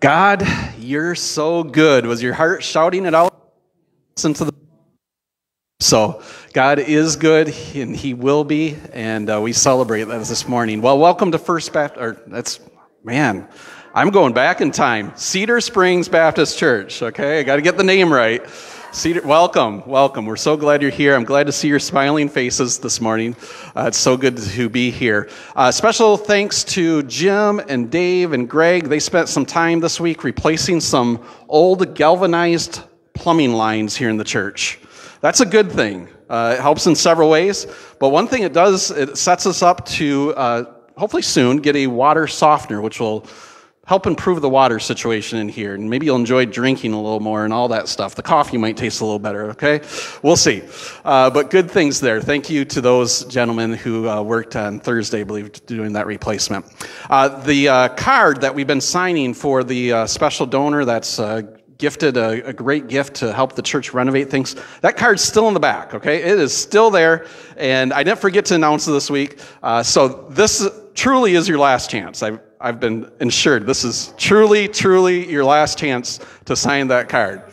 God, you're so good. Was your heart shouting it out? Listen to the. So God is good, and He will be, and we celebrate that this morning. Well, welcome to First Baptist. I'm going back in time. Cedar Springs Baptist Church. Okay, I got to get the name right. Welcome. We're so glad you're here. I'm glad to see your smiling faces this morning. It's so good to be here. Special thanks to Jim and Dave and Greg. They spent some time this week replacing some old galvanized plumbing lines here in the church. That's a good thing. It helps in several ways. But one thing it does, it sets us up to hopefully soon get a water softener, which will help improve the water situation in here. And maybe you'll enjoy drinking a little more and all that stuff. The coffee might taste a little better, okay? We'll see. But good things there. Thank you to those gentlemen who worked on Thursday, I believe, doing that replacement. The card that we've been signing for the special donor that's gifted a great gift to help the church renovate things. That card's still in the back, okay? It is still there, and I didn't forget to announce it this week. So this truly is your last chance. I've been assured this is truly your last chance to sign that card.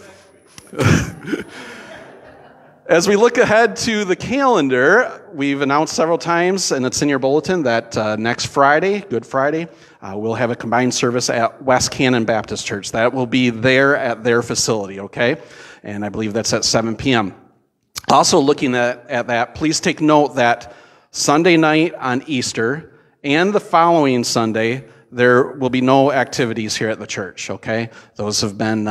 As we look ahead to the calendar, we've announced several times, and it's in your bulletin, that next Friday, Good Friday, we'll have a combined service at West Cannon Baptist Church. That will be there at their facility, okay? And I believe that's at 7 p.m. Also looking at that, please take note that Sunday night on Easter and the following Sunday, there will be no activities here at the church, okay? Those have been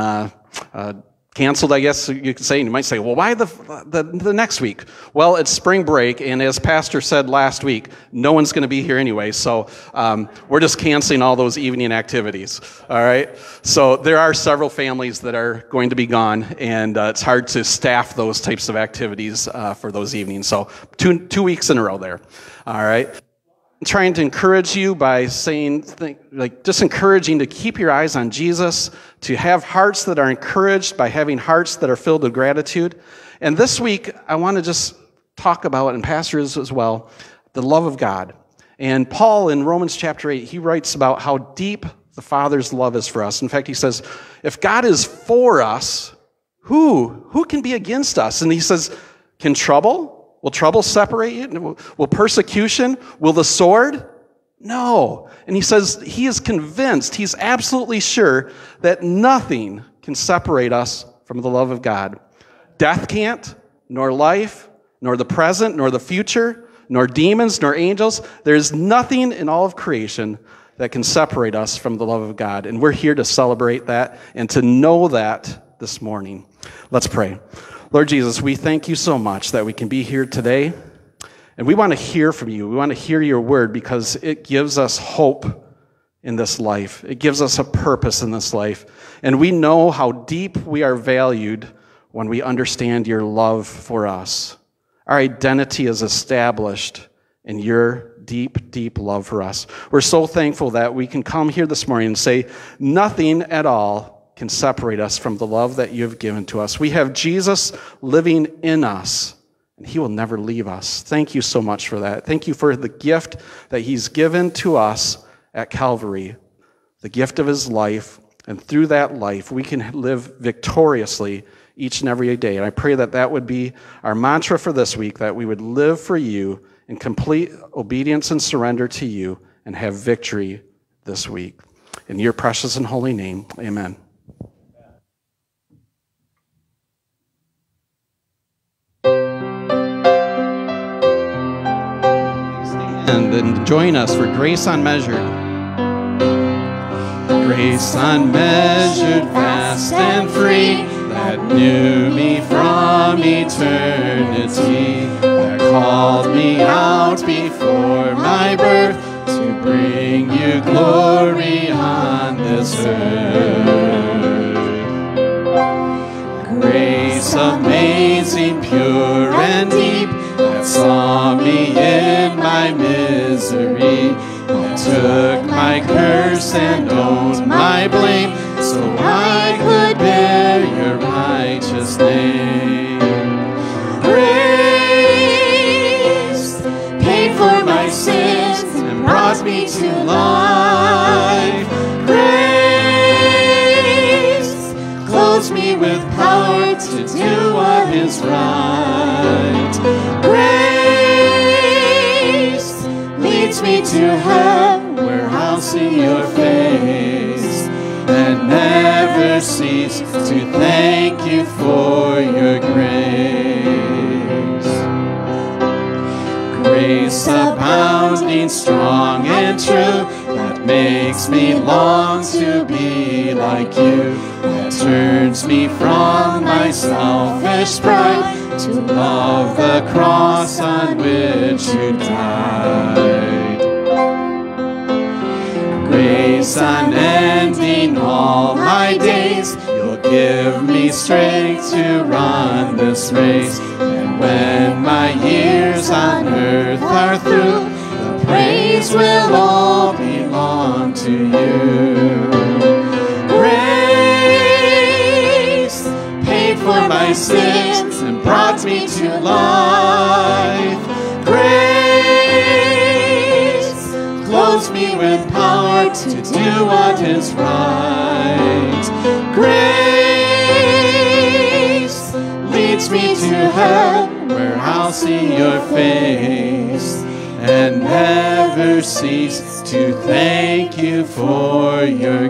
canceled, I guess you could say. And you might say, well, why the next week? Well, it's spring break, and as Pastor said last week, no one's going to be here anyway, so we're just canceling all those evening activities, all right? So there are several families that are going to be gone, and it's hard to staff those types of activities for those evenings. So two weeks in a row there, all right? I'm trying to encourage you by saying, just encouraging to keep your eyes on Jesus, to have hearts that are encouraged by having hearts that are filled with gratitude. And this week, I want to just talk about, and pastors as well, the love of God. And Paul in Romans chapter 8, he writes about how deep the Father's love is for us. In fact, he says, if God is for us, who can be against us? And he says, can trouble? Will trouble separate you? Will persecution? Will the sword? No. And he says he is convinced, he's absolutely sure that nothing can separate us from the love of God. Death can't, nor life, nor the present, nor the future, nor demons, nor angels. There's nothing in all of creation that can separate us from the love of God. And we're here to celebrate that and to know that this morning. Let's pray. Lord Jesus, we thank you so much that we can be here today, and we want to hear from you. We want to hear your word because it gives us hope in this life. It gives us a purpose in this life, and we know how deep we are valued when we understand your love for us. Our identity is established in your deep love for us. We're so thankful that we can come here this morning and say nothing at all can separate us from the love that you have given to us. We have Jesus living in us, and he will never leave us. Thank you so much for that. Thank you for the gift that he's given to us at Calvary, the gift of his life, and through that life, we can live victoriously each and every day. And I pray that that would be our mantra for this week, that we would live for you in complete obedience and surrender to you and have victory this week. In your precious and holy name, amen. And join us for Grace Unmeasured. Grace unmeasured, vast and free, that knew me from eternity, that called me out before my birth to bring you glory on this earth. Grace amazing, pure and deep, that saw me in my misery, that took my curse and owned my blame, so I could bear your righteous name. Grace paid for my sins and brought me to life. Grace what is right. Grace leads me to heaven, where I'll see your face, and never cease to thank you for your grace. Grace abounding, strong and true, that makes me long to be like you, that turns me from my selfish pride to love the cross on which you died. Grace unending all my days, you'll give me strength to run this race. And when my years on earth are through, the praise will all belong to you. Grace paid for my sins and brought me to life. Grace clothes me with power to do what is right. Grace leads me to heaven, where I'll see your face, and never cease to thank you for your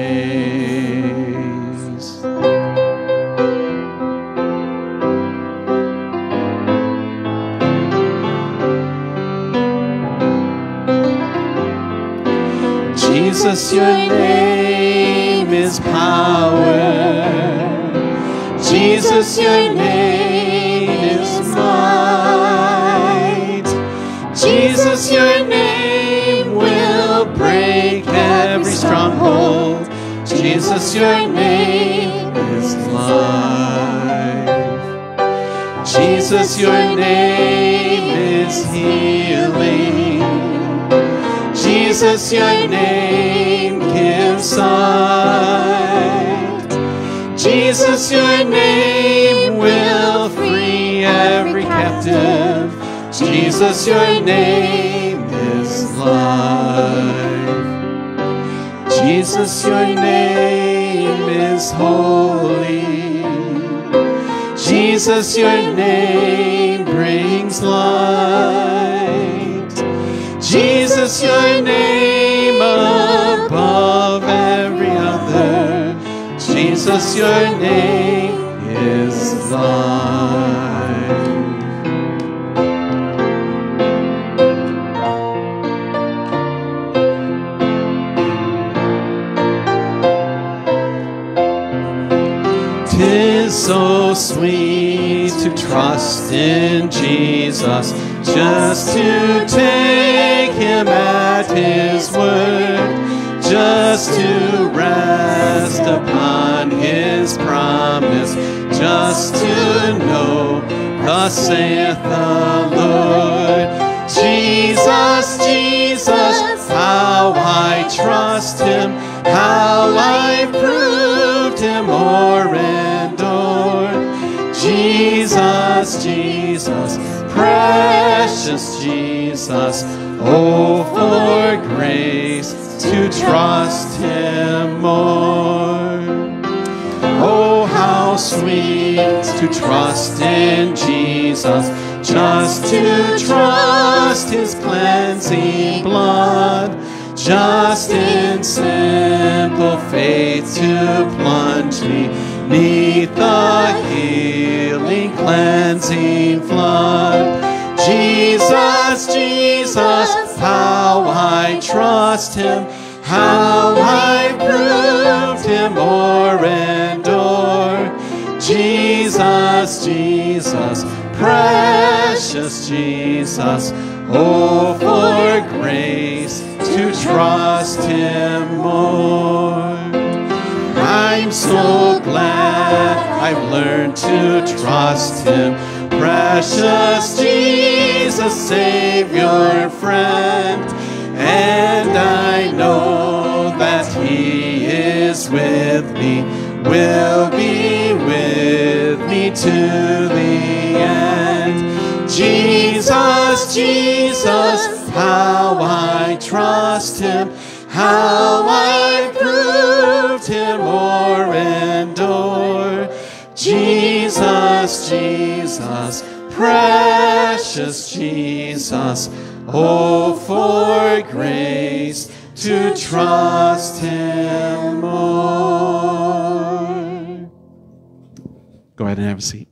grace. Jesus, your name is power. Jesus, your name is might. Jesus, your name will break every stronghold. Jesus, your name is life. Jesus, your name is healing. Jesus, your name gives sight. Jesus, your name will free every captive. Jesus, your name is life. Jesus, your name is holy. Jesus, your name brings light. Jesus, your name above every other. Jesus, your name is life. Tis so sweet to trust in Jesus, just to take him at his word, just to rest upon his promise, just to know, thus saith the Lord. Jesus, Jesus, how I trust him, how I proved him o'er and o'er. Jesus, Jesus, precious Jesus, oh, for grace to trust him more. Oh, how sweet to trust in Jesus, just to trust his cleansing blood, just in simple faith to plunge me 'neath the healing, cleansing flood. Jesus, Jesus, how I trust him, how I proved him o'er and o'er. Jesus, Jesus, precious Jesus, oh, for grace to trust him more. I'm so glad I've learned to trust him, precious Jesus, Savior, friend. And I know that he is with me, will be with me to the end. Jesus, Jesus, how I trust him, how I proved him o'er and o'er. Jesus, precious Jesus, precious Jesus. Oh, for grace to trust him more. Go ahead and have a seat.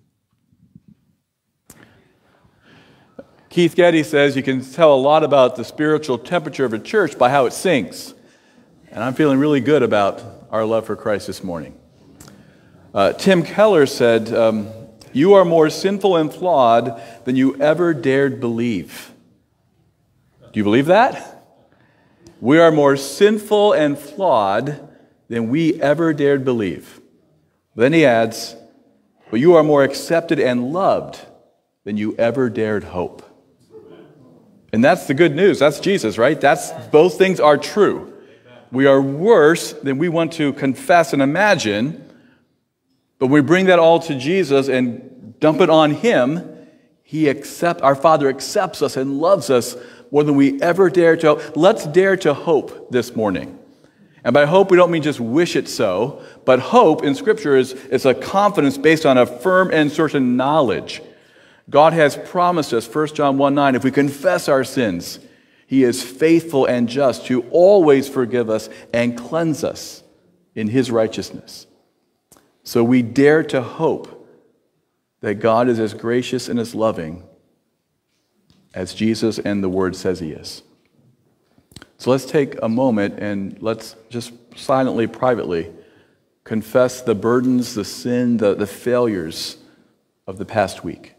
Keith Getty says you can tell a lot about the spiritual temperature of a church by how it sings. And I'm feeling really good about our love for Christ this morning. Tim Keller said, you are more sinful and flawed than you ever dared believe. Do you believe that? We are more sinful and flawed than we ever dared believe. Then he adds, but you are more accepted and loved than you ever dared hope. And that's the good news. That's Jesus, right? Both things are true. We are worse than we want to confess and imagine, but when we bring that all to Jesus and dump it on him, our Father accepts us and loves us more than we ever dare to hope. Let's dare to hope this morning. And by hope, we don't mean just wish it so, but hope in Scripture is a confidence based on a firm and certain knowledge. God has promised us, 1 John 1:9, if we confess our sins, he is faithful and just to always forgive us and cleanse us in his righteousness. So we dare to hope that God is as gracious and as loving as Jesus and the Word says he is. So let's take a moment and let's just silently, privately confess the burdens, the sin, the failures of the past week.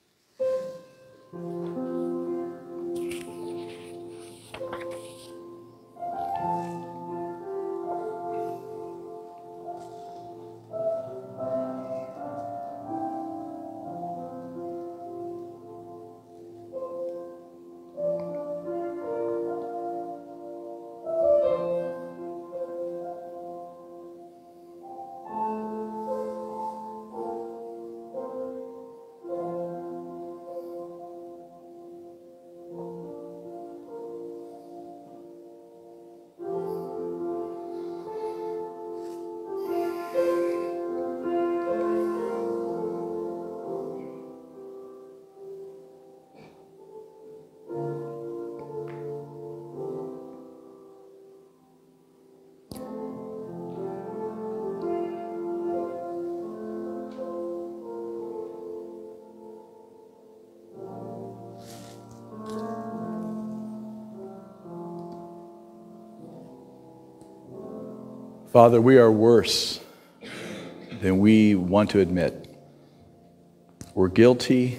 Father, we are worse than we want to admit. We're guilty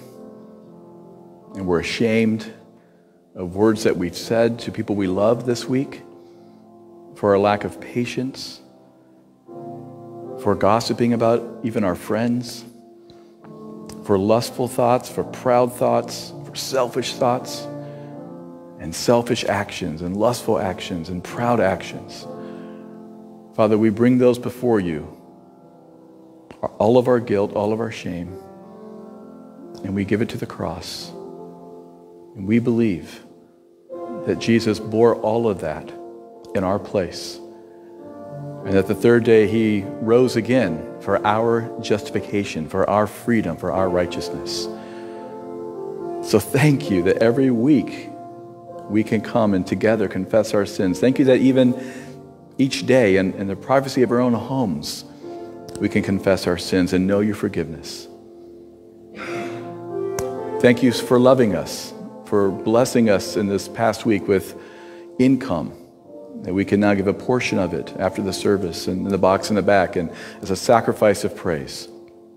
and we're ashamed of words that we've said to people we love this week, for our lack of patience, for gossiping about even our friends, for lustful thoughts, for proud thoughts, for selfish thoughts, and selfish actions, and lustful actions, and proud actions. Father, we bring those before you, all of our guilt, all of our shame, and we give it to the cross. And we believe that Jesus bore all of that in our place, and that the third day he rose again for our justification, for our freedom, for our righteousness. So thank you that every week we can come and together confess our sins. Thank you that even each day in the privacy of our own homes, we can confess our sins and know your forgiveness. Thank you for loving us, for blessing us in this past week with income, that we can now give a portion of it after the service and in the box in the back and as a sacrifice of praise.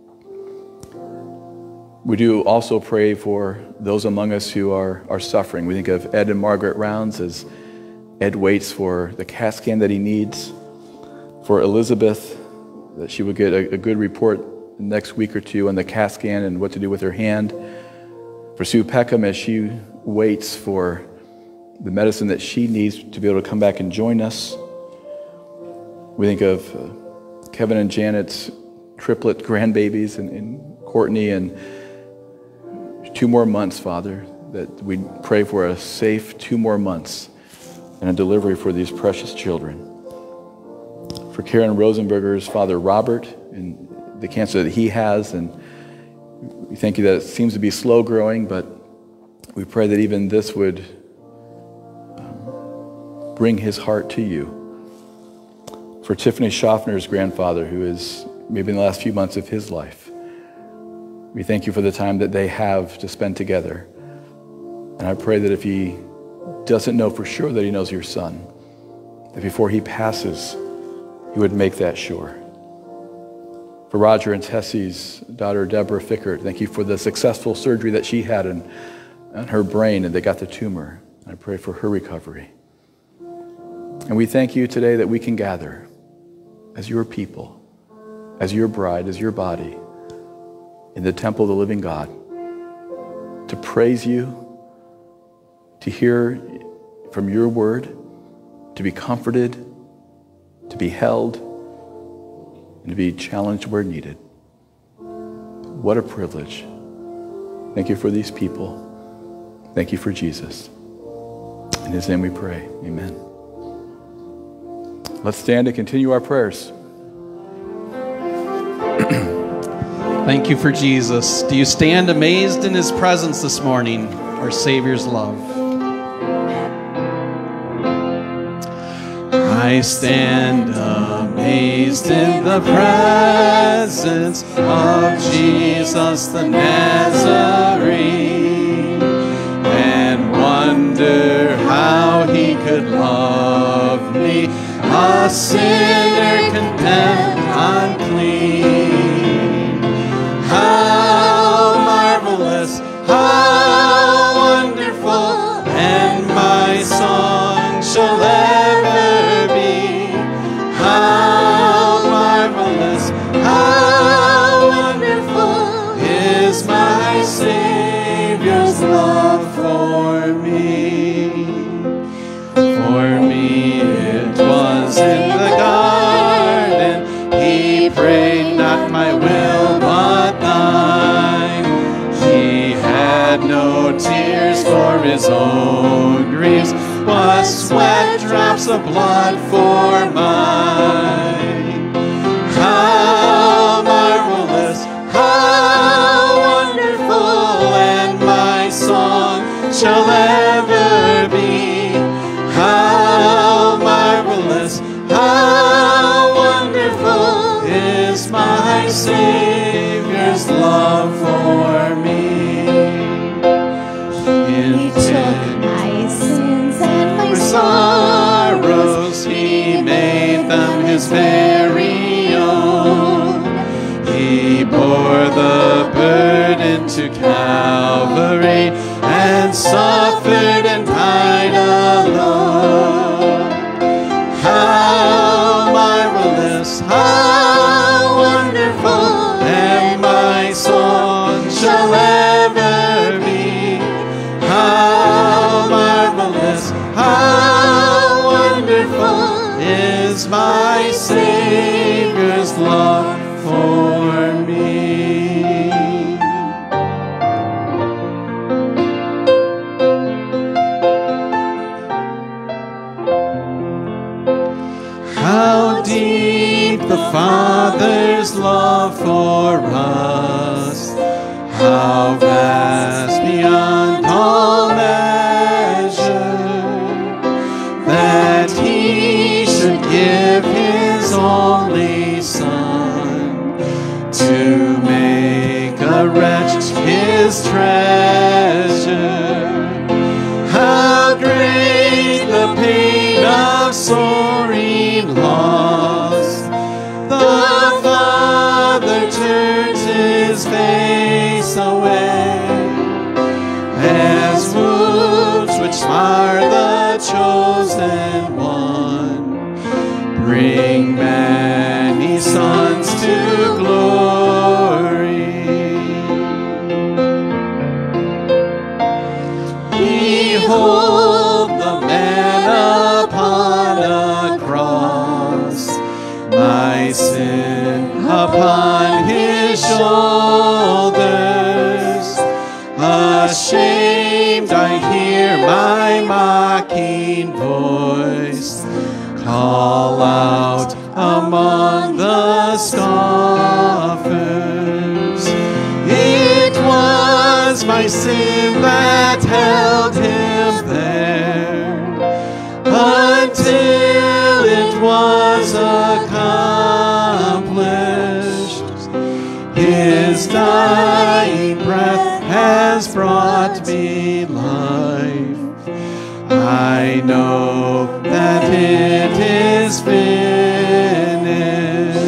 We do also pray for those among us who are suffering. We think of Ed and Margaret Rounds as Ed waits for the CAT scan that he needs, for Elizabeth, that she would get a good report next week or two on the CAT scan and what to do with her hand, for Sue Peckham as she waits for the medicine that she needs to be able to come back and join us. We think of Kevin and Janet's triplet grandbabies and Courtney, and 2 more months, Father, that we pray for a safe 2 more months and a delivery for these precious children. For Karen Rosenberger's father, Robert, and the cancer that he has, and We thank you that it seems to be slow growing, but we pray that even this would bring his heart to you. For Tiffany Schaffner's grandfather, who is maybe in the last few months of his life, we thank you for the time that they have to spend together. And I pray that if he doesn't know for sure that he knows your son, that before he passes, he would make that sure. For Roger and Tessie's daughter, Deborah Fickert, thank you for the successful surgery that she had on her brain, and they got the tumor. I pray for her recovery. And we thank you today that we can gather as your people, as your bride, as your body, in the temple of the living God, to praise you, to hear from your word, to be comforted, to be held, and to be challenged where needed. What a privilege. Thank you for these people. Thank you for Jesus. In his name we pray. Amen. Let's stand and continue our prayers. Thank you for Jesus. Do you stand amazed in his presence this morning, our Savior's love? I stand amazed in the presence of Jesus the Nazarene, and wonder how he could love me, a sinner condemned unclean. How marvelous, how wonderful, and my song shall ever be. How marvelous, how wonderful is my Savior's love for me. For me it was in the garden, he prayed, not my will but thine. He had no tears for his own griefs, but sweat drops of blood for mine. How marvelous, how wonderful, and my song shall ever be. How marvelous, how wonderful is my Savior's love for me. He took my sins and my Sorrows, he made them his very own. He bore the burden to Calvary and suffered and died alone. How marvelous, how wonderful, and my song shall ever be. How marvelous, how wonderful is my Savior's love for me. How deep the Father's love for us, how vast beyond all measure, that he should give his only Son to make a wretch his treasure. How great the pain of soaring loss! The Father turns his face away, as wounds which mar the chosen one bring many sons to glory. Behold the man upon a cross, my sin upon his shoulders. Ashamed I hear my mocking voice call out among the scoffers. my sin that held him there, until it was accomplished. His dying breath has brought me life. I know that it is finished.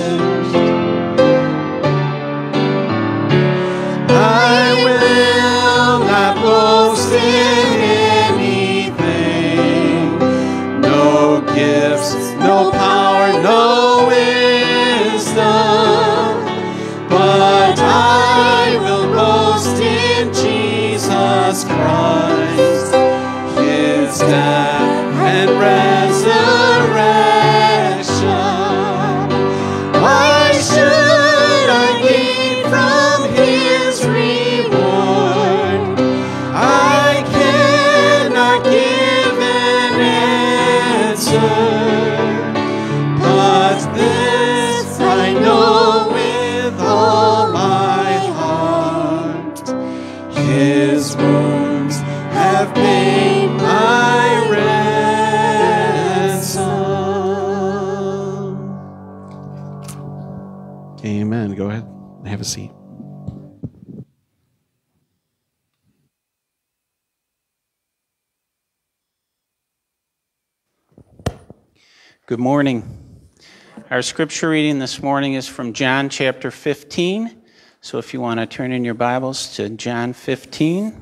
I will not boast in anything, no gifts, no power, no wisdom, but I will boast in Jesus Christ, his death and resurrection. Why should I gain from his reward? I cannot give an answer, but this I know with all my heart: his wounds have paid my ransom. Amen. Go ahead. Have a seat. Good morning. Our scripture reading this morning is from John chapter 15. So if you want to turn in your Bibles to John 15.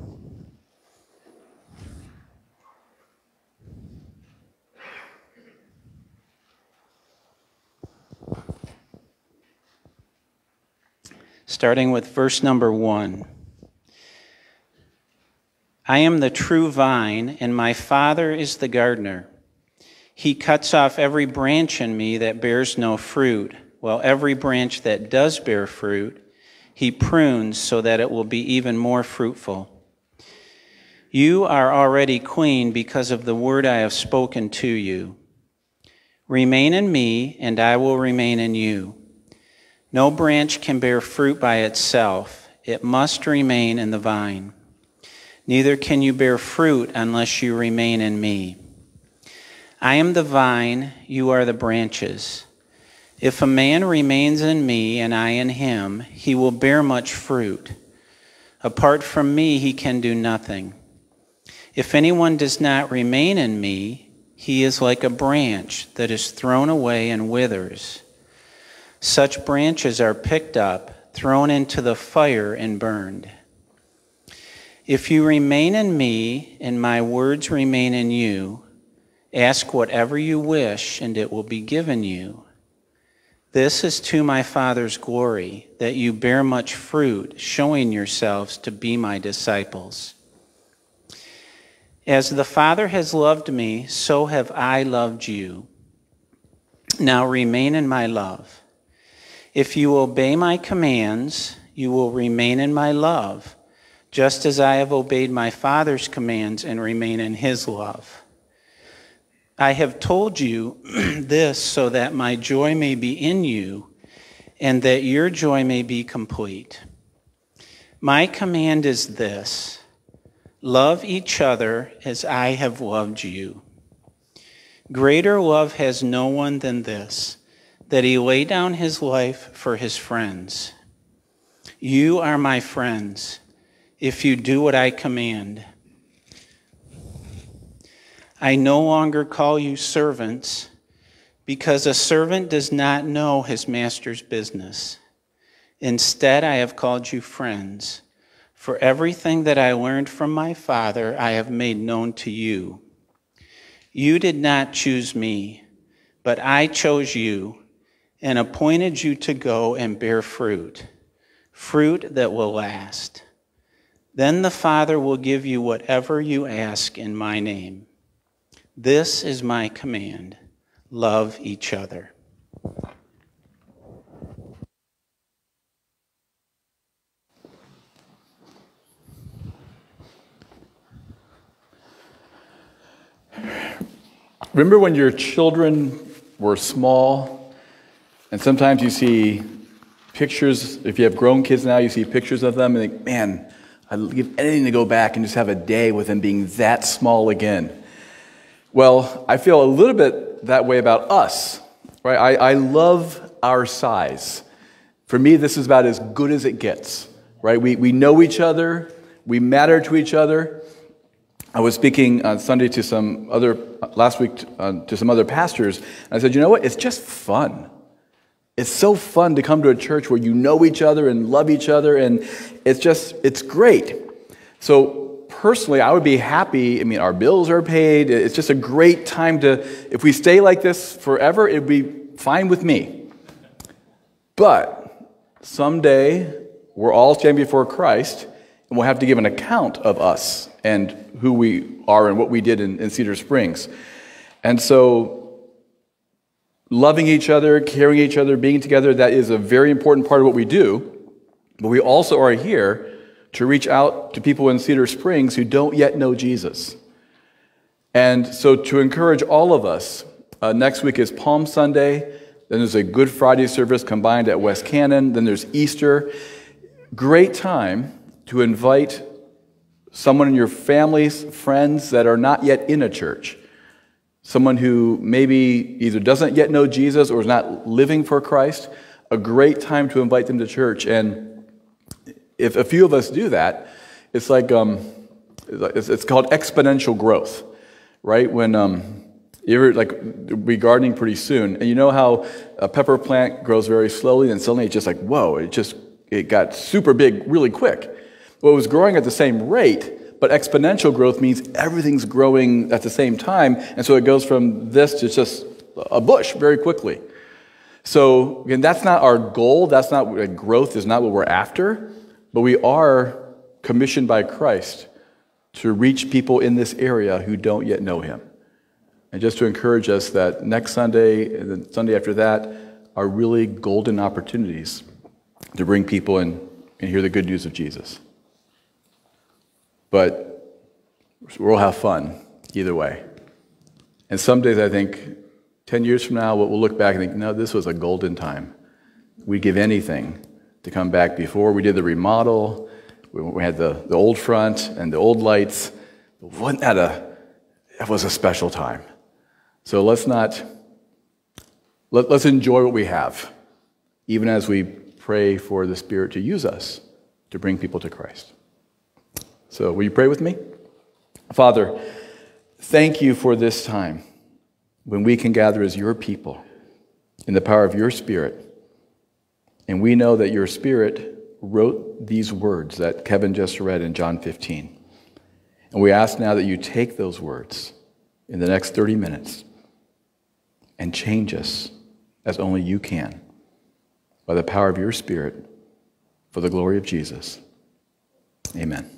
Starting with verse number 1. I am the true vine, and my Father is the gardener. He cuts off every branch in me that bears no fruit, while every branch that does bear fruit, he prunes so that it will be even more fruitful. You are already clean because of the word I have spoken to you. Remain in me, and I will remain in you. No branch can bear fruit by itself. It must remain in the vine. Neither can you bear fruit unless you remain in me. I am the vine, you are the branches. If a man remains in me and I in him, he will bear much fruit. Apart from me, he can do nothing. If anyone does not remain in me, he is like a branch that is thrown away and withers. Such branches are picked up, thrown into the fire, and burned. If you remain in me, and my words remain in you, ask whatever you wish, and it will be given you. This is to my Father's glory, that you bear much fruit, showing yourselves to be my disciples. As the Father has loved me, so have I loved you. Now remain in my love. If you obey my commands, you will remain in my love, just as I have obeyed my Father's commands and remain in his love. I have told you this so that my joy may be in you and that your joy may be complete. My command is this: love each other as I have loved you. Greater love has no one than this, that he lay down his life for his friends. You are my friends if you do what I command. I no longer call you servants, because a servant does not know his master's business. Instead, I have called you friends, for everything that I learned from my Father I have made known to you. You did not choose me, but I chose you and appointed you to go and bear fruit, fruit that will last. Then the Father will give you whatever you ask in my name. This is my command: love each other. Remember when your children were small, and sometimes you see pictures, if you have grown kids now, you see pictures of them and think, man, I'd give anything to go back and just have a day with them being that small again. Well, I feel a little bit that way about us, right? I love our size. For me, this is about as good as it gets, right? We know each other. We matter to each other. I was speaking on Sunday last week to some other pastors, and I said, you know what? It's just fun. It's so fun to come to a church where you know each other and love each other, and it's great. So personally, I would be happy. I mean, our bills are paid. It's just a great time if we stay like this forever, it'd be fine with me. But someday, we're all standing before Christ, and we'll have to give an account of us and who we are and what we did in Cedar Springs. And so loving each other, caring each other, being together, that is a very important part of what we do. But we also are here to reach out to people in Cedar Springs who don't yet know Jesus. And so to encourage all of us, next week is Palm Sunday, then there's a Good Friday service combined at West Cannon, then there's Easter. Great time to invite someone in your families, friends that are not yet in a church. Someone who maybe either doesn't yet know Jesus or is not living for Christ, a great time to invite them to church. And if a few of us do that, it's like it's called exponential growth, right? When we'll be gardening pretty soon, and you know how a pepper plant grows very slowly, and suddenly it's just like, whoa, it got super big really quick. Well, it was growing at the same rate, but exponential growth means everything's growing at the same time, and so it goes from this to just a bush very quickly. So, again, that's not our goal. That's not growth is not what we're after, but we are commissioned by Christ to reach people in this area who don't yet know Him. And just to encourage us that next Sunday and the Sunday after that are really golden opportunities to bring people in and hear the good news of Jesus. But we'll have fun either way. And some days I think 10 years from now, we'll look back and think, no, this was a golden time. We'd give anything to come back before we did the remodel. We had the old front and the old lights. Wasn't that was a special time. So let's enjoy what we have, even as we pray for the Spirit to use us to bring people to Christ. So will you pray with me? Father, thank you for this time when we can gather as your people in the power of your Spirit. And we know that your Spirit wrote these words that Kevin just read in John 15. And we ask now that you take those words in the next 30 minutes and change us as only you can by the power of your Spirit for the glory of Jesus. Amen.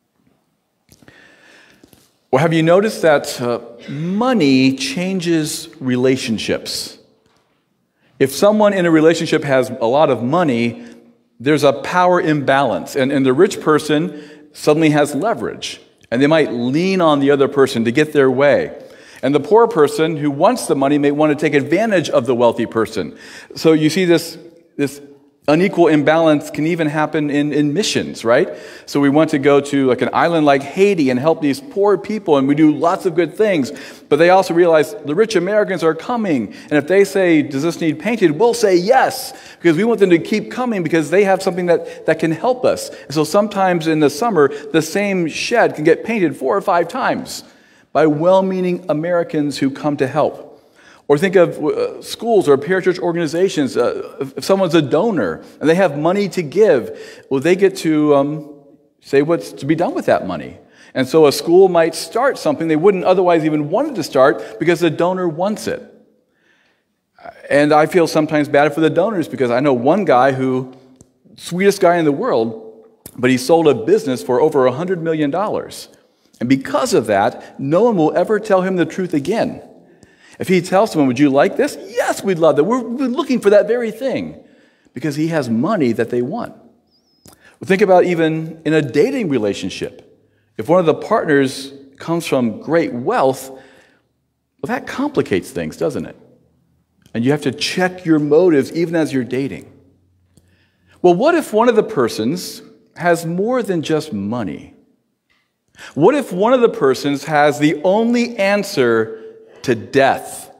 Well, have you noticed that money changes relationships? If someone in a relationship has a lot of money, there's a power imbalance, and the rich person suddenly has leverage, and they might lean on the other person to get their way. And the poor person who wants the money may want to take advantage of the wealthy person. So you see this unequal imbalance can even happen in missions, right? So we want to go to like an island like Haiti and help these poor people, and we do lots of good things. But they also realize the rich Americans are coming, and if they say, does this need painted? We'll say yes, because we want them to keep coming because they have something that can help us. And so sometimes in the summer, the same shed can get painted 4 or 5 times by well-meaning Americans who come to help. Or think of schools or parachurch organizations. If someone's a donor and they have money to give, well, they get to say what's to be done with that money. And so a school might start something they wouldn't otherwise even want to start because the donor wants it. And I feel sometimes bad for the donors because I know one guy who, sweetest guy in the world, but he sold a business for over $100 million. And because of that, no one will ever tell him the truth again. If he tells someone, would you like this? Yes, we'd love that. We're looking for that very thing because he has money that they want. Well, think about even in a dating relationship. If one of the partners comes from great wealth, well, that complicates things, doesn't it? And you have to check your motives even as you're dating. Well, what if one of the persons has more than just money? What if one of the persons has the only answer to death?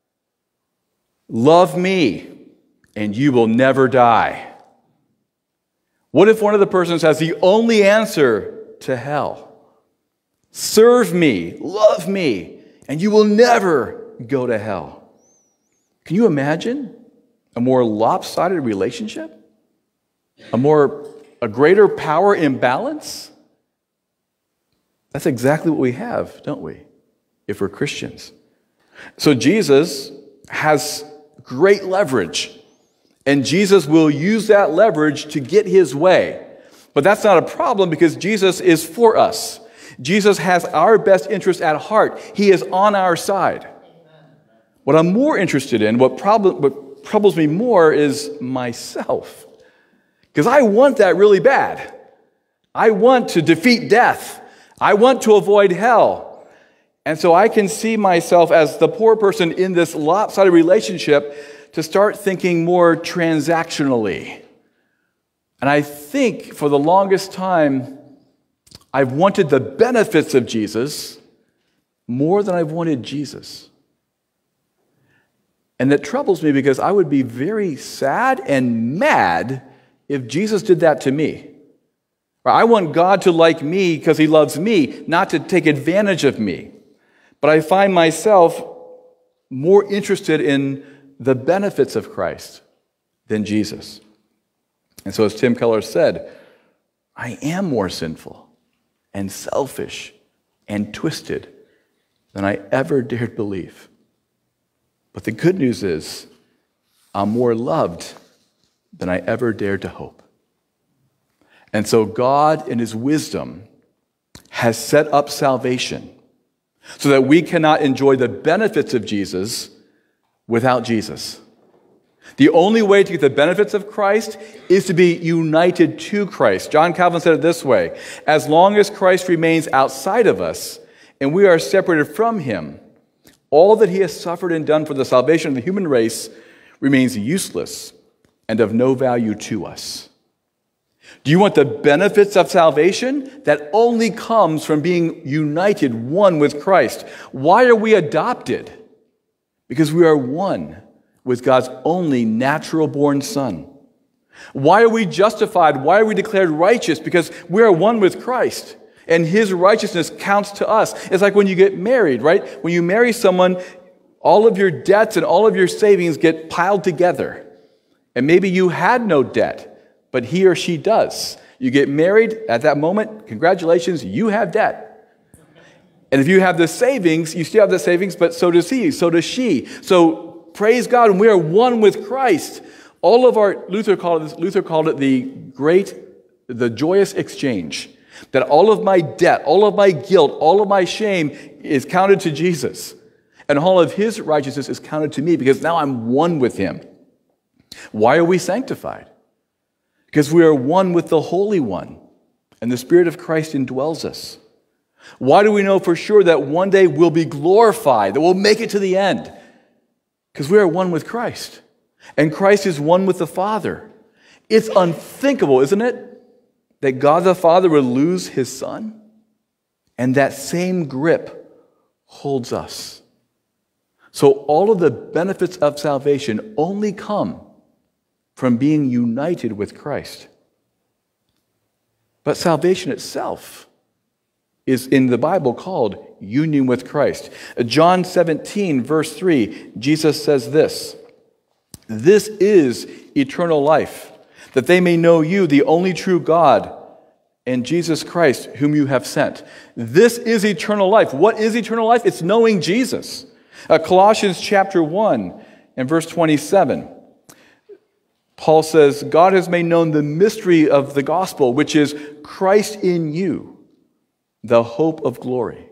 Love me, and you will never die. What if one of the persons has the only answer to hell? Serve me, love me, and you will never go to hell. Can you imagine a more lopsided relationship? A greater power imbalance? That's exactly what we have, don't we, if we're Christians? So Jesus has great leverage, and Jesus will use that leverage to get his way. But that's not a problem because Jesus is for us. Jesus has our best interest at heart. He is on our side. What I'm more interested in, what troubles me more is myself. Because I want that really bad. I want to defeat death. I want to avoid hell. And so I can see myself as the poor person in this lopsided relationship to start thinking more transactionally. And I think for the longest time, I've wanted the benefits of Jesus more than I've wanted Jesus. And that troubles me because I would be very sad and mad if Jesus did that to me. I want God to like me because he loves me, not to take advantage of me. But I find myself more interested in the benefits of Christ than Jesus. And so as Tim Keller said, I am more sinful and selfish and twisted than I ever dared believe. But the good news is I'm more loved than I ever dared to hope. And so God, in his wisdom, has set up salvation so that we cannot enjoy the benefits of Jesus without Jesus. The only way to get the benefits of Christ is to be united to Christ. John Calvin said it this way: as long as Christ remains outside of us and we are separated from him, all that he has suffered and done for the salvation of the human race remains useless and of no value to us. Do you want the benefits of salvation? That only comes from being united, one with Christ. Why are we adopted? Because we are one with God's only natural-born Son. Why are we justified? Why are we declared righteous? Because we are one with Christ, and his righteousness counts to us. It's like when you get married, right? When you marry someone, all of your debts and all of your savings get piled together. And maybe you had no debt, but he or she does. You get married, at that moment, congratulations, you have debt. And if you have the savings, you still have the savings, but so does he, so does she. So praise God, and we are one with Christ. All of our, Luther called it the joyous exchange. That all of my debt, all of my guilt, all of my shame is counted to Jesus. And all of his righteousness is counted to me because now I'm one with him. Why are we sanctified? Because we are one with the Holy One, and the Spirit of Christ indwells us. Why do we know for sure that one day we'll be glorified, that we'll make it to the end? Because we are one with Christ, and Christ is one with the Father. It's unthinkable, isn't it, that God the Father would lose his Son, and that same grip holds us. So all of the benefits of salvation only come from being united with Christ. But salvation itself is in the Bible called union with Christ. John 17, verse 3, Jesus says this: "This is eternal life, that they may know you, the only true God, and Jesus Christ, whom you have sent." This is eternal life. What is eternal life? It's knowing Jesus. Colossians chapter 1 and verse 27. Paul says, God has made known the mystery of the gospel, which is Christ in you, the hope of glory.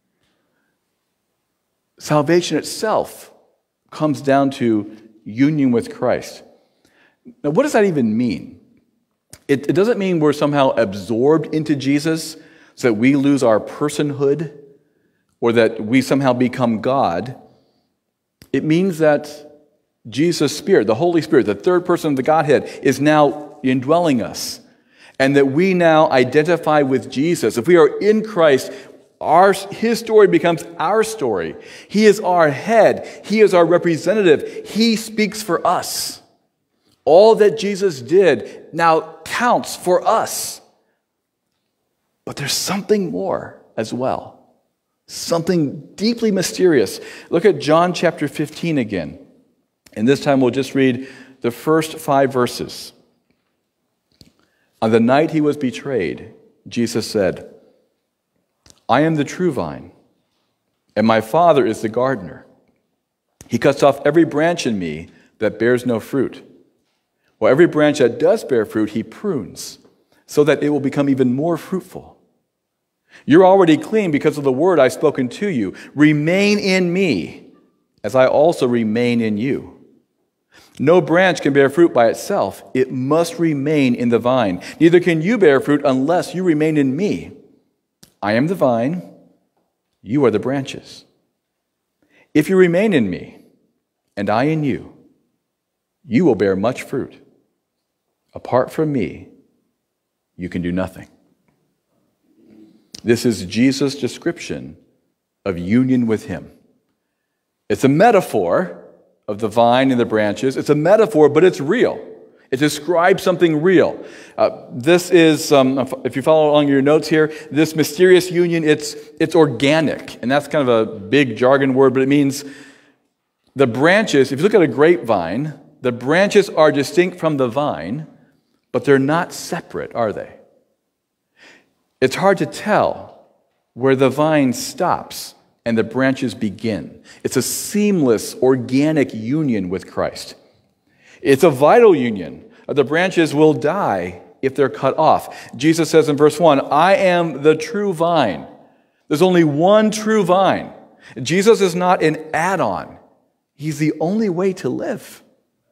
Salvation itself comes down to union with Christ. Now, what does that even mean? It doesn't mean we're somehow absorbed into Jesus so that we lose our personhood or that we somehow become God. It means that Jesus' Spirit, the Holy Spirit, the third person of the Godhead, is now indwelling us. and that we now identify with Jesus. If we are in Christ, his story becomes our story. He is our head. He is our representative. He speaks for us. All that Jesus did now counts for us. But there's something more as well. Something deeply mysterious. Look at John chapter 15 again. And this time we'll just read the first 5 verses. On the night he was betrayed, Jesus said, I am the true vine, and my Father is the gardener. He cuts off every branch in me that bears no fruit, while every branch that does bear fruit he prunes, so that it will become even more fruitful. You're already clean because of the word I've spoken to you. Remain in me, as I also remain in you. No branch can bear fruit by itself. It must remain in the vine. Neither can you bear fruit unless you remain in me. I am the vine, you are the branches. If you remain in me, and I in you, you will bear much fruit. Apart from me, you can do nothing. This is Jesus' description of union with him. It's a metaphor of the vine and the branches. It's a metaphor, but it's real. It describes something real. This is, if you follow along your notes here, this mysterious union, it's organic. And that's kind of a big jargon word, but it means the branches, if you look at a grapevine, the branches are distinct from the vine, but they're not separate, are they? It's hard to tell where the vine stops and the branches begin. It's a seamless, organic union with Christ. It's a vital union. The branches will die if they're cut off. Jesus says in verse 1, I am the true vine. There's only one true vine. Jesus is not an add-on. He's the only way to live.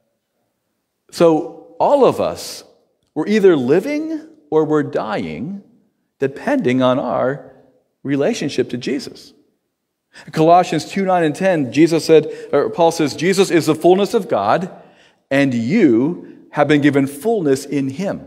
So all of us, we're either living or we're dying, depending on our relationship to Jesus. Colossians 2:9 and 10, Paul says, Jesus is the fullness of God, and you have been given fullness in him.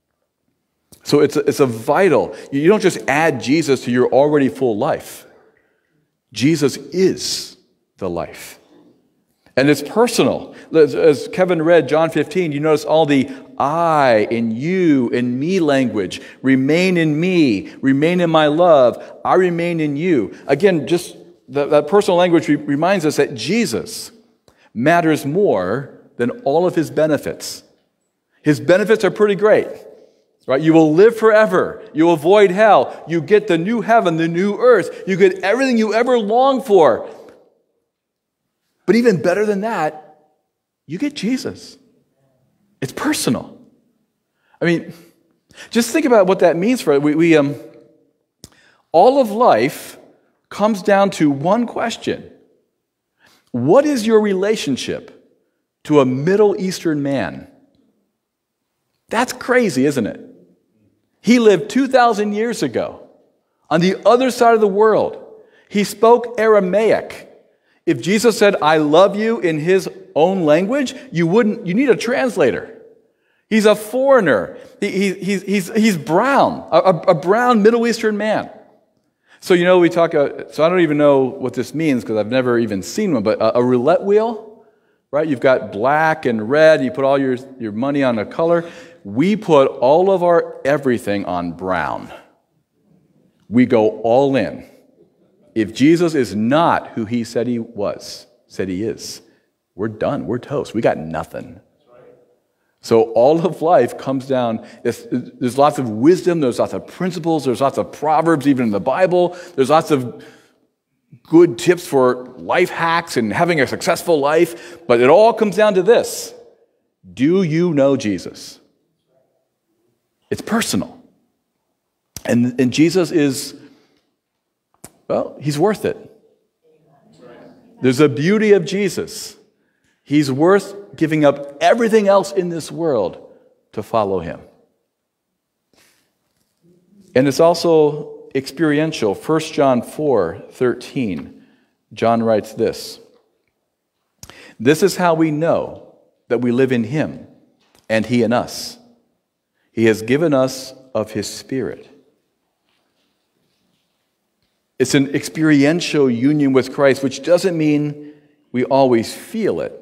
So it's a vital. You don't just add Jesus to your already full life. Jesus is the life. And it's personal. As Kevin read John 15, you notice all the I and you and me language. Remain in me. Remain in my love. I remain in you. Again, just that personal language reminds us that Jesus matters more than all of his benefits. His benefits are pretty great. Right? You will live forever. You avoid hell. You get the new heaven, the new earth. You get everything you ever longed for. But even better than that, you get Jesus. It's personal. I mean, just think about what that means for us. All of life comes down to one question. What is your relationship to a Middle Eastern man? That's crazy, isn't it? He lived 2,000 years ago on the other side of the world. He spoke Aramaic. If Jesus said, I love you in his own language, you need a translator. He's a foreigner. He's brown, a brown Middle Eastern man. So, we talk, so I don't even know what this means because I've never even seen one, but a roulette wheel, right? You've got black and red. You put all your money on a color. We put all of our everything on brown. We go all in. If Jesus is not who he said he is, we're done. We're toast. We got nothing. So all of life comes down. There's lots of wisdom. There's lots of principles. There's lots of proverbs, even in the Bible. There's lots of good tips for life hacks and having a successful life. But it all comes down to this. Do you know Jesus? It's personal. And Jesus is, he's worth it. There's a beauty of Jesus. He's worth giving up everything else in this world to follow him. And it's also experiential. 1 John 4:13, John writes this. This is how we know that we live in him and he in us. He has given us of his Spirit. It's an experiential union with Christ, which doesn't mean we always feel it,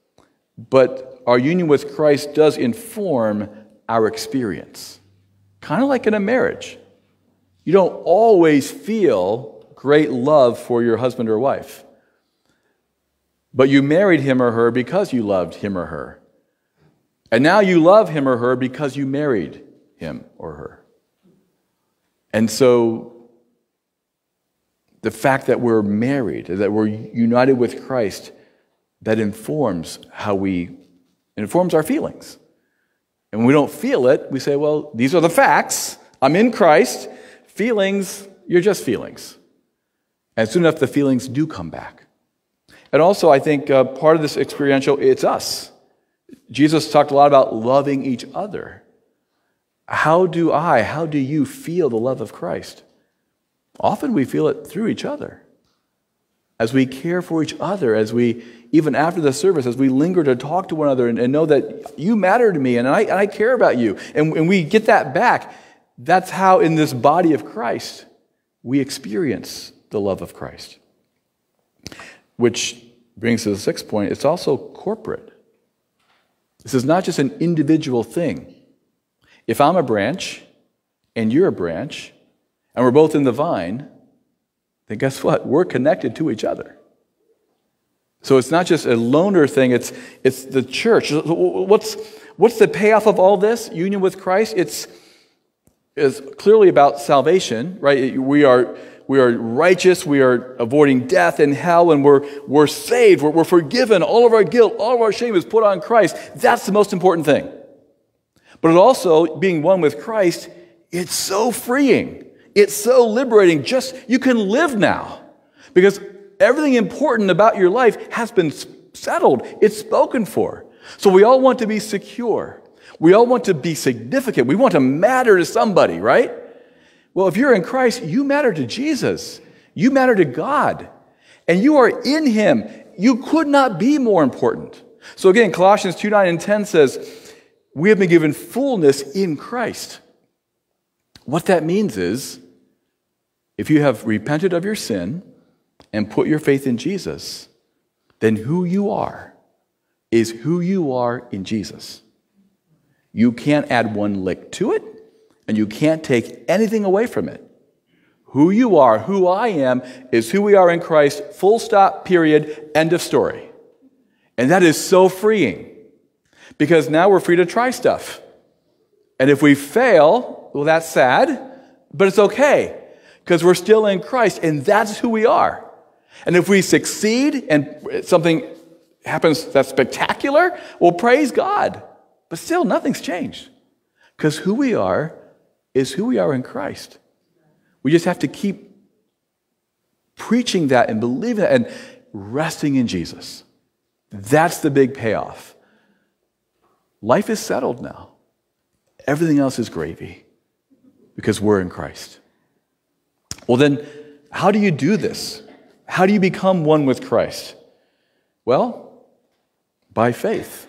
but our union with Christ does inform our experience. Kind of like in a marriage. You don't always feel great love for your husband or wife, but you married him or her because you loved him or her. And now you love him or her because you married him or her. And so the fact that we're married, that we're united with Christ, that informs our feelings. And when we don't feel it, we say, well, these are the facts. I'm in Christ. Feelings, you're just feelings. And soon enough, the feelings do come back. And also, I think part of this experiential, it's us. Jesus talked a lot about loving each other. How do you feel the love of Christ? Often we feel it through each other. As we care for each other, as we, even after the service, as we linger to talk to one another and know that you matter to me and I care about you, and we get that back, that's how in this body of Christ we experience the love of Christ. Which brings to the sixth point, it's also corporate. This is not just an individual thing. If I'm a branch and you're a branch and we're both in the vine, then guess what? We're connected to each other. So it's not just a loner thing, it's the church. What's the payoff of all this? Union with Christ? It's clearly about salvation, right? We are righteous, we are avoiding death and hell, and we're saved, we're forgiven. All of our guilt, all of our shame is put on Christ. That's the most important thing. But it also, being one with Christ, it's so freeing. It's so liberating. You can live now. Because everything important about your life has been settled. It's spoken for. So we all want to be secure. We all want to be significant. We want to matter to somebody, right? Well, if you're in Christ, you matter to Jesus. You matter to God. And you are in him. You could not be more important. So again, Colossians 2:9 and 10 says, we have been given fullness in Christ. What that means is, if you have repented of your sin and put your faith in Jesus, then who you are is who you are in Jesus. You can't add one lick to it, and you can't take anything away from it. Who you are, who I am, is who we are in Christ, full stop, period, end of story. And that is so freeing, because now we're free to try stuff. And if we fail, well, that's sad, but it's okay, because we're still in Christ, and that's who we are. And if we succeed and something happens that's spectacular, well, praise God. But still, nothing's changed, because who we are is who we are in Christ. We just have to keep preaching that and believing that and resting in Jesus. That's the big payoff. Life is settled now. Everything else is gravy, because we're in Christ. Well, then, how do you do this? How do you become one with Christ? Well, by faith.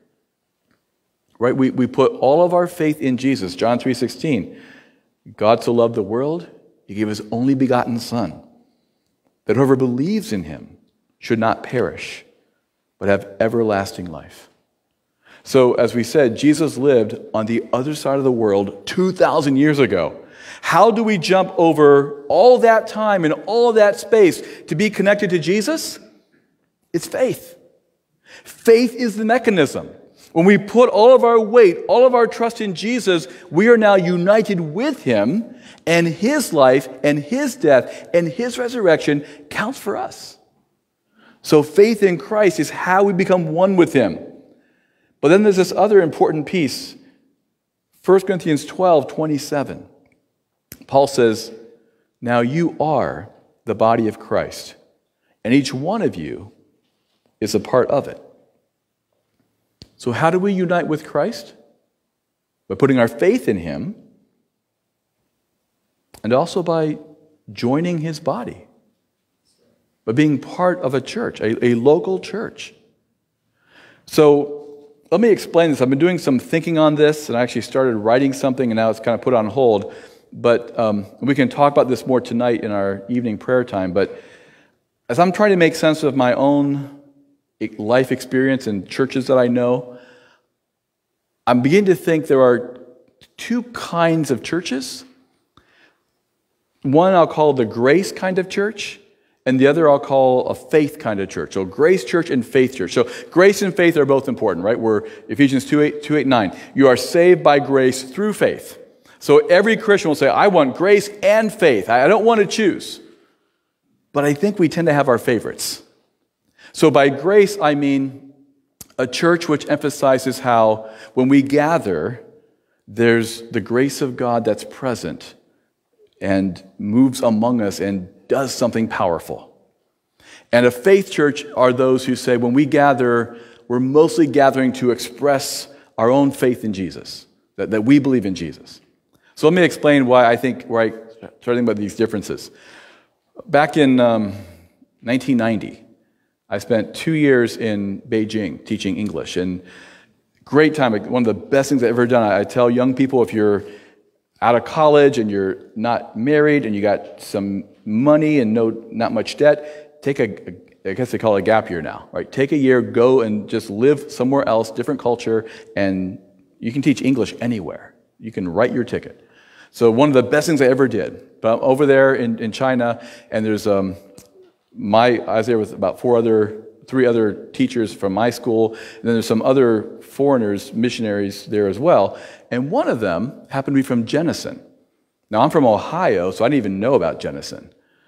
Right? We put all of our faith in Jesus. John 3:16. God so loved the world, he gave his only begotten Son, that whoever believes in him should not perish, but have everlasting life. So, as we said, Jesus lived on the other side of the world 2,000 years ago. How do we jump over all that time and all that space to be connected to Jesus? It's faith. Faith is the mechanism. When we put all of our weight, all of our trust in Jesus, we are now united with him, and his life and his death and his resurrection counts for us. So faith in Christ is how we become one with him. But then there's this other important piece. 1 Corinthians 12:27. Paul says, now you are the body of Christ, and each one of you is a part of it. So how do we unite with Christ? By putting our faith in him, and also by joining his body, by being part of a church, a local church. So let me explain this. I've been doing some thinking on this, and I actually started writing something, and now it's kind of put on hold. But we can talk about this more tonight in our evening prayer time. But as I'm trying to make sense of my own life experience in churches that I know, I'm beginning to think there are two kinds of churches. One I'll call the grace kind of church, and the other I'll call a faith kind of church. So grace church and faith church. So grace and faith are both important, right? We're Ephesians 2:8-9. You are saved by grace through faith. So every Christian will say, I want grace and faith. I don't want to choose. But I think we tend to have our favorites. So by grace, I mean a church which emphasizes how when we gather, there's the grace of God that's present and moves among us and does something powerful. And a faith church are those who say when we gather, we're mostly gathering to express our own faith in Jesus, that we believe in Jesus. So let me explain where I started thinking about these differences. Back in 1990, I spent 2 years in Beijing teaching English, and great time. One of the best things I've ever done. I tell young people, if you're out of college and you're not married and you got some money and not much debt, take I guess they call it a gap year now, right? Take a year, go and just live somewhere else, different culture, and you can teach English anywhere. You can write your ticket. So one of the best things I ever did. But I'm over there in China, and there's I was there with about three other teachers from my school, and then there's some other foreigners, missionaries there as well. And one of them happened to be from Jenison. Now I'm from Ohio, so I didn't even know about Jenison.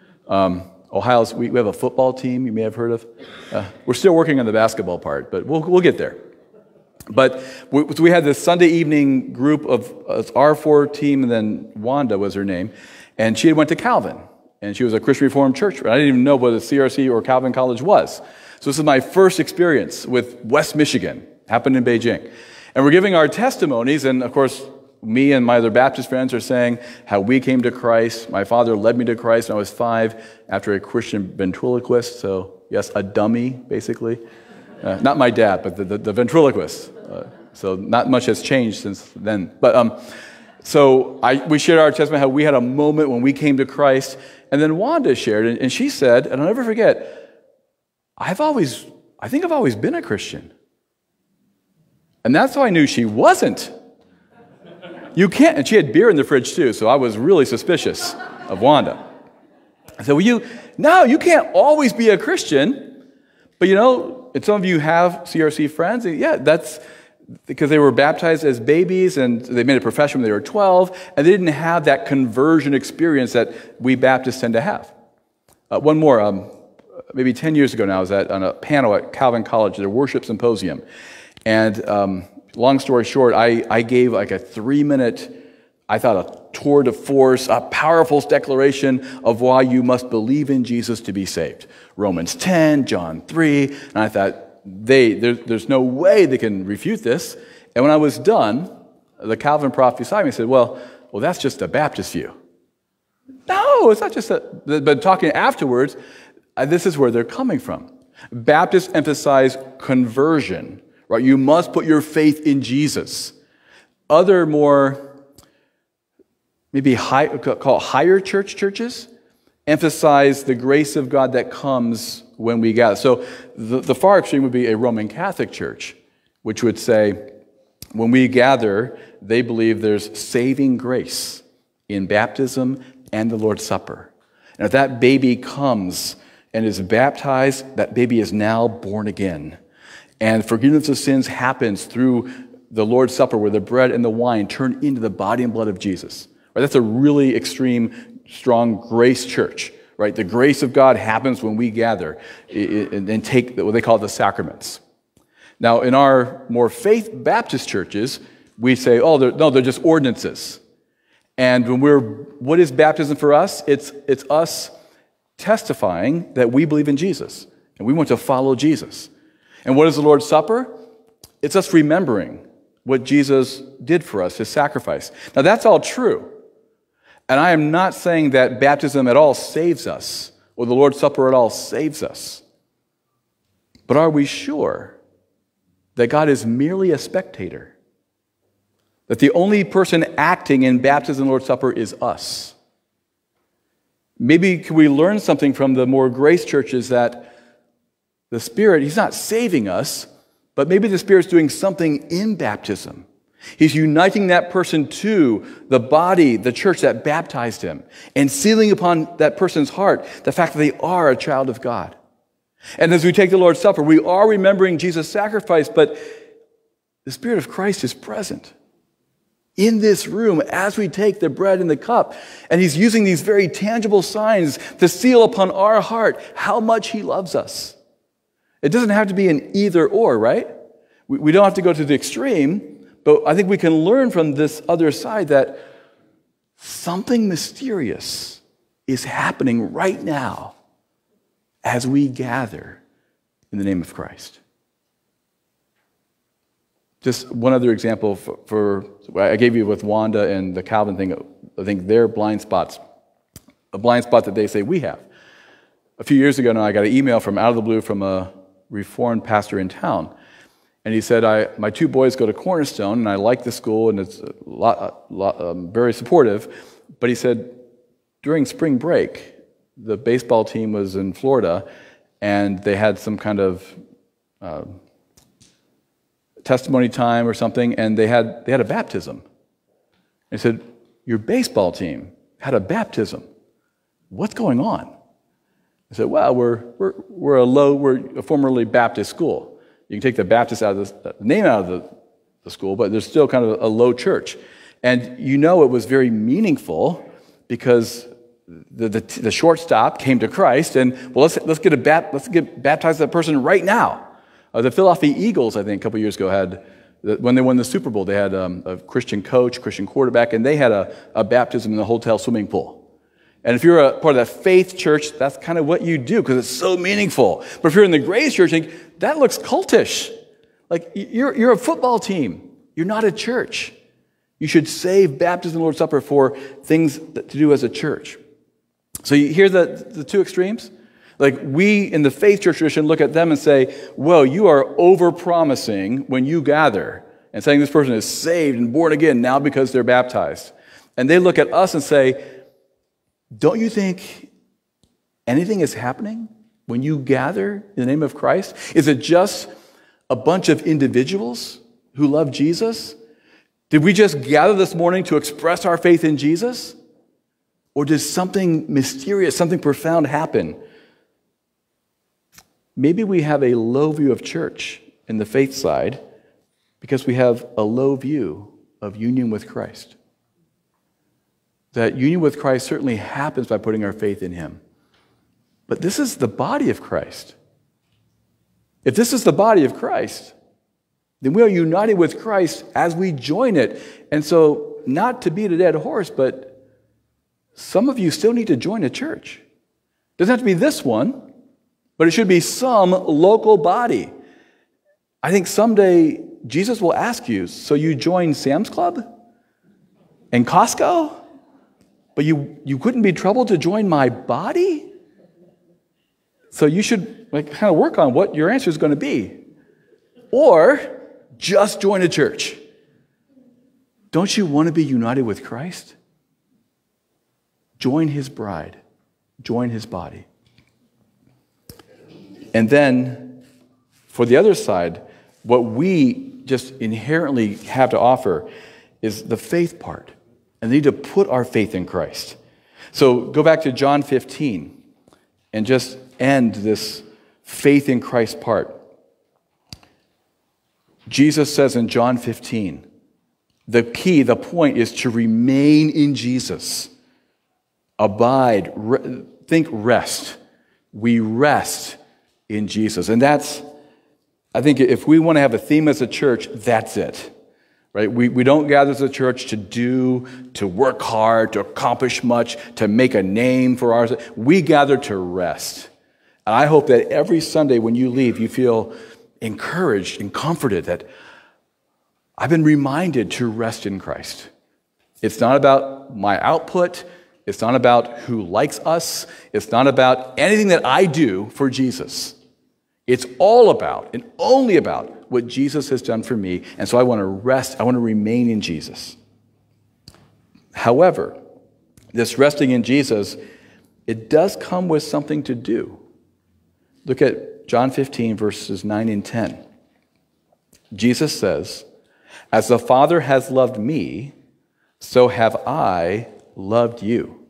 We have a football team you may have heard of. We're still working on the basketball part, but we'll get there. But we had this Sunday evening group of our four team, and then Wanda was her name, and she had went to Calvin, and she was a Christian Reformed church. I didn't even know what a CRC or Calvin College was. So this is my first experience with West Michigan, happened in Beijing. And we're giving our testimonies, and of course, me and my other Baptist friends are saying how we came to Christ. My father led me to Christ when I was 5 after a Christian ventriloquist, so yes, a dummy, basically. Not my dad, but the ventriloquist. So not much has changed since then. But we shared our testimony how we had a moment when we came to Christ, and then Wanda shared, and she said, and I'll never forget, I think I've always been a Christian. And that's how I knew she wasn't. You can't, and she had beer in the fridge too, so I was really suspicious of Wanda. I said, well, you can't always be a Christian, but and some of you have CRC friends, and yeah, that's because they were baptized as babies, and they made a profession when they were 12, and they didn't have that conversion experience that we Baptists tend to have. One more, maybe 10 years ago now, I was on a panel at Calvin College, their worship symposium, and long story short, I gave like a 3-minute, I thought a tour de force, a powerful declaration of why you must believe in Jesus to be saved. Romans 10, John 3, and I thought, there's no way they can refute this. And when I was done, the Calvin prof beside me said, well, that's just a Baptist view. No, it's not just but talking afterwards, this is where they're coming from. Baptists emphasize conversion, right? You must put your faith in Jesus. Other more, maybe call higher churches, emphasize the grace of God that comes when we gather. So the far extreme would be a Roman Catholic church, which would say, when we gather, they believe there's saving grace in baptism and the Lord's Supper. And if that baby comes and is baptized, that baby is now born again. And forgiveness of sins happens through the Lord's Supper, where the bread and the wine turn into the body and blood of Jesus. Right? That's a really extreme, strong grace church. Right? The grace of God happens when we gather and take what they call the sacraments. Now, in our more faith Baptist churches, we say, they're just ordinances. And what is baptism for us? It's us testifying that we believe in Jesus and we want to follow Jesus. And what is the Lord's Supper? It's us remembering what Jesus did for us, his sacrifice. Now, that's all true. And I am not saying that baptism at all saves us, or the Lord's Supper at all saves us. But are we sure that God is merely a spectator, that the only person acting in baptism and Lord's Supper is us. Maybe can we learn something from the more grace churches that the Spirit, He's not saving us, but maybe the Spirit's doing something in baptism. He's uniting that person to the body, the church that baptized him, and sealing upon that person's heart the fact that they are a child of God. And as we take the Lord's Supper, we are remembering Jesus' sacrifice, but the Spirit of Christ is present in this room as we take the bread and the cup. And He's using these very tangible signs to seal upon our heart how much He loves us. It doesn't have to be an either or, right? We don't have to go to the extreme. But I think we can learn from this other side that something mysterious is happening right now as we gather in the name of Christ. Just one other example for I gave you with Wanda and the Calvin thing. I think their blind spots, a blind spot that they say we have. A few years ago now, I got an email from out of the blue from a Reformed pastor in town. And he said, my two boys go to Cornerstone, and I like the school, and it's very supportive. But he said, during spring break, the baseball team was in Florida, and they had some kind of testimony time or something, and they had a baptism. And he said, your baseball team had a baptism. What's going on? I said, well, we're a formerly Baptist school. You can take the Baptist out of the name out of the school, but there's still kind of a low church. And you know it was very meaningful because the shortstop came to Christ, and well, let's get baptized that person right now. The Philadelphia Eagles, I think, a couple years ago had, when they won the Super Bowl, they had a Christian coach, Christian quarterback, and they had a baptism in the hotel swimming pool. And if you're a part of that faith church, that's kind of what you do because it's so meaningful. But if you're in the grace church, you think, that looks cultish. Like, you're a football team. You're not a church. You should save baptism and Lord's Supper for things to do as a church. So you hear the two extremes? Like, we in the faith church tradition look at them and say, well, you are over-promising when you gather and saying this person is saved and born again now because they're baptized. And they look at us and say, don't you think anything is happening when you gather in the name of Christ? Is it just a bunch of individuals who love Jesus? Did we just gather this morning to express our faith in Jesus? Or does something mysterious, something profound happen? Maybe we have a low view of church in the faith side because we have a low view of union with Christ. That union with Christ certainly happens by putting our faith in Him. But this is the body of Christ. If this is the body of Christ, then we are united with Christ as we join it. And so, not to beat a dead horse, but some of you still need to join a church. It doesn't have to be this one, but it should be some local body. I think someday Jesus will ask you, so you join Sam's Club and Costco? But you couldn't be troubled to join my body? So you should kind of work on what your answer is going to be. Or just join a church. Don't you want to be united with Christ? Join His bride. Join His body. And then, for the other side, what we just inherently have to offer is the faith part. And need to put our faith in Christ. So go back to John 15 and just end this faith in Christ part. Jesus says in John 15, the key, the point is to remain in Jesus. Abide, think rest. We rest in Jesus. And that's, I think if we want to have a theme as a church, that's it. Right? We don't gather as a church to work hard, to accomplish much, to make a name for ourselves. We gather to rest. And I hope that every Sunday when you leave, you feel encouraged and comforted that I've been reminded to rest in Christ. It's not about my output. It's not about who likes us. It's not about anything that I do for Jesus. It's all about and only about what Jesus has done for me. And so I want to rest, I want to remain in Jesus. However, this resting in Jesus, it does come with something to do. Look at John 15, verses 9 and 10. Jesus says, "As the Father has loved me, so have I loved you."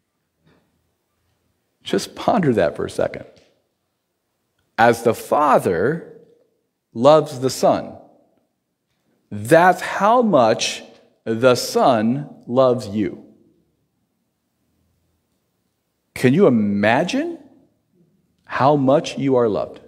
Just ponder that for a second. As the Father loves the Son, that's how much the Son loves you. Can you imagine how much you are loved?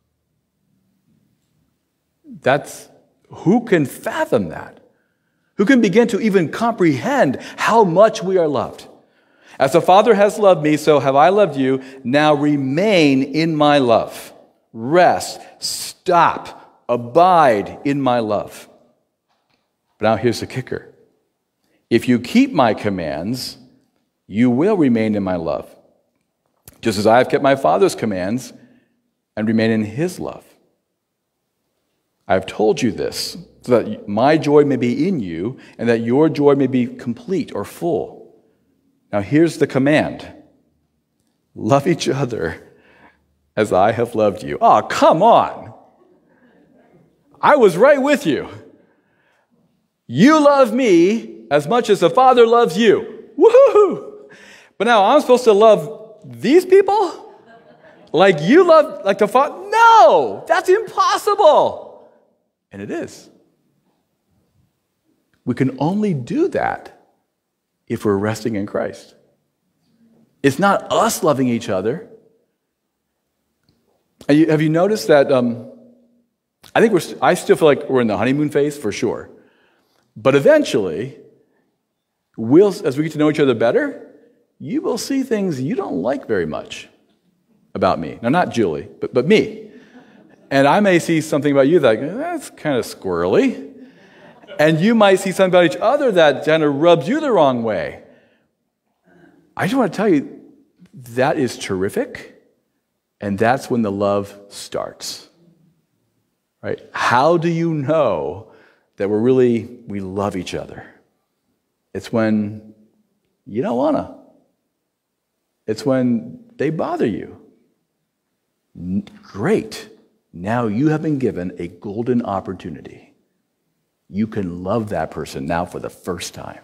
Who can fathom that? Who can begin to even comprehend how much we are loved? As the Father has loved me, so have I loved you. Now remain in my love. Rest, stop, abide in my love. But now here's the kicker. If you keep my commands, you will remain in my love, just as I have kept my Father's commands and remain in his love. I have told you this, so that my joy may be in you, and that your joy may be complete or full. Now here's the command. Love each other as I have loved you. Oh, come on. I was right with you. You love me as much as the Father loves you. Woohoo! But now I'm supposed to love these people? Like you love, like the Father? No, that's impossible. And it is. We can only do that if we're resting in Christ. It's not us loving each other. Have you noticed that? I still feel like we're in the honeymoon phase for sure. But eventually, as we get to know each other better, you will see things you don't like very much about me. Now, not Julie, but me. And I may see something about you that, that's kind of squirrely. And you might see something about each other that kind of rubs you the wrong way. I just want to tell you, that is terrific. And that's when the love starts. Right? How do you know that we love each other? It's when you don't want to. It's when they bother you. Great. Now you have been given a golden opportunity. You can love that person now for the first time.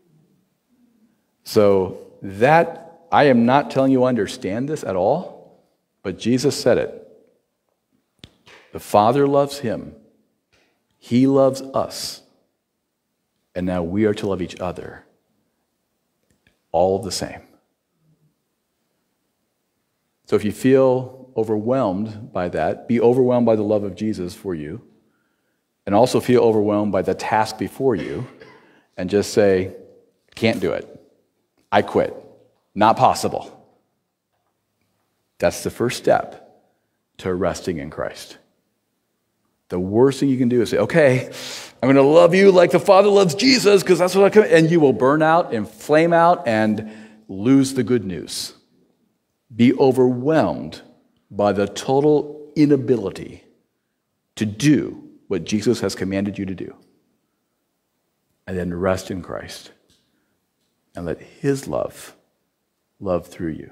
So that, I am not telling you I understand this at all, but Jesus said it. The Father loves him. He loves us. And now we are to love each other all the same. So if you feel overwhelmed by that, be overwhelmed by the love of Jesus for you, and also feel overwhelmed by the task before you, and just say, can't do it. I quit. Not possible. That's the first step to resting in Christ. The worst thing you can do is say, okay, I'm going to love you like the Father loves Jesus because that's what I come, and you will burn out and flame out and lose the good news. Be overwhelmed by the total inability to do what Jesus has commanded you to do. And then rest in Christ and let his love through you.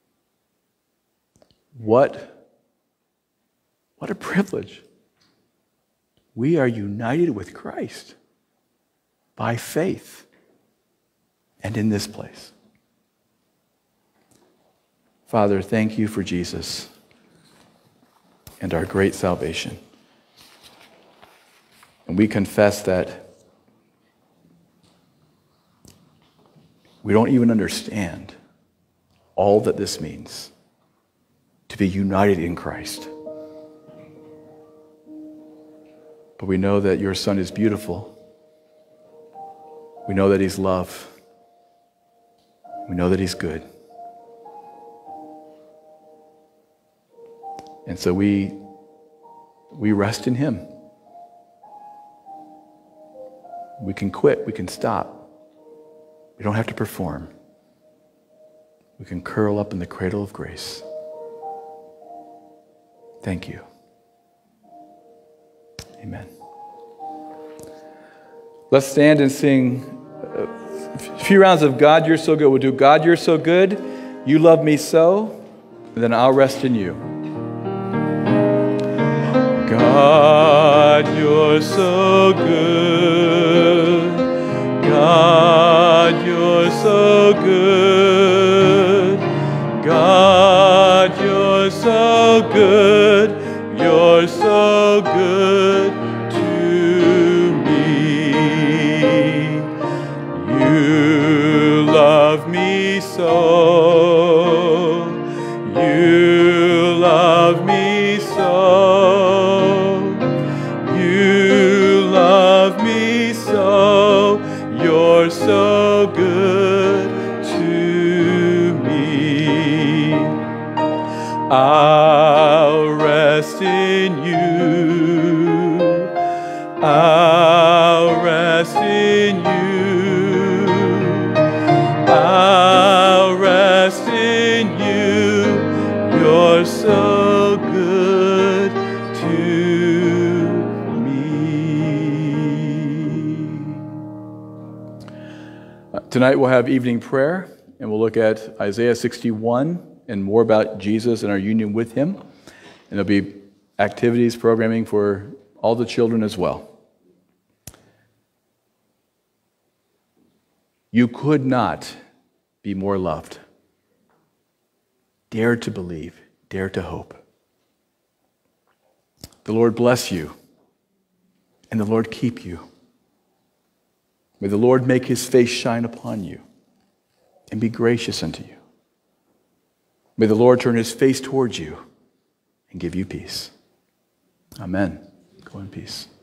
What a privilege. We are united with Christ by faith and in this place. Father, thank you for Jesus and our great salvation. And we confess that we don't even understand all that this means to be united in Christ. But we know that your Son is beautiful. We know that he's love. We know that he's good. And so we rest in him. We can quit. We can stop. We don't have to perform. We can curl up in the cradle of grace. Thank you. Amen. Let's stand and sing a few rounds of God, You're So Good. We'll do God, You're So Good, You Love Me So, and then I'll rest in You. God, You're so good. God, You're so good. God, You're so good. You're so good to me. You love me so. You love me so. You love me so. You're so good to me. I'll rest in You. I'll rest in You. I'll rest in You. You're so good to me. Tonight we'll have evening prayer, and we'll look at Isaiah 61 and more about Jesus and our union with Him. And there'll be activities, programming for all the children as well. You could not be more loved. Dare to believe, dare to hope. The Lord bless you, and the Lord keep you. May the Lord make His face shine upon you and be gracious unto you. May the Lord turn His face towards you and give you peace. Amen. Go in peace.